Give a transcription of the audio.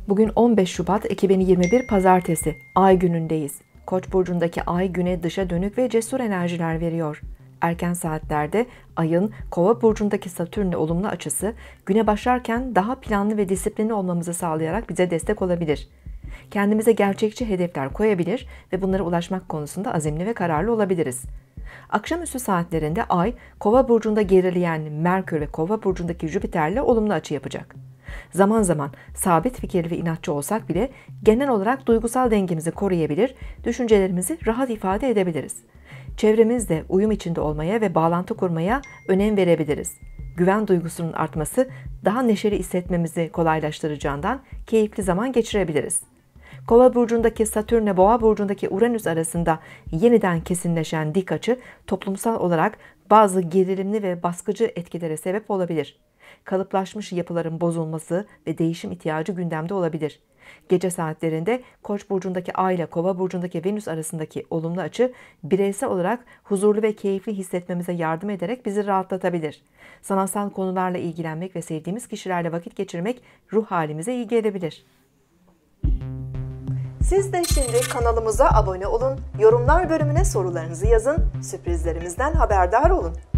Bugün 15 Şubat 2021 Pazartesi, Ay günündeyiz. Koç burcundaki Ay güne dışa dönük ve cesur enerjiler veriyor. Erken saatlerde Ay'ın Kova burcundaki Satürn'le olumlu açısı, güne başlarken daha planlı ve disiplinli olmamızı sağlayarak bize destek olabilir. Kendimize gerçekçi hedefler koyabilir ve bunlara ulaşmak konusunda azimli ve kararlı olabiliriz. Akşamüstü saatlerinde Ay, Kova burcunda gerileyen Merkür ve Kova burcundaki Jüpiter'le olumlu açı yapacak. Zaman zaman sabit fikirli ve inatçı olsak bile genel olarak duygusal dengemizi koruyabilir, düşüncelerimizi rahat ifade edebiliriz. Çevremizle uyum içinde olmaya ve bağlantı kurmaya önem verebiliriz. Güven duygusunun artması daha neşeli hissetmemizi kolaylaştıracağından keyifli zaman geçirebiliriz. Kova burcundaki Satürn'le Boğa burcundaki Uranüs arasında yeniden kesinleşen dik açı toplumsal olarak bazı gerilimli ve baskıcı etkilere sebep olabilir. Kalıplaşmış yapıların bozulması ve değişim ihtiyacı gündemde olabilir. Gece saatlerinde Koç burcundaki Ay ile Kova burcundaki Venüs arasındaki olumlu açı bireysel olarak huzurlu ve keyifli hissetmemize yardım ederek bizi rahatlatabilir. Sanatsal konularla ilgilenmek ve sevdiğimiz kişilerle vakit geçirmek ruh halimize iyi gelebilir. Siz de şimdi kanalımıza abone olun, yorumlar bölümüne sorularınızı yazın, sürprizlerimizden haberdar olun.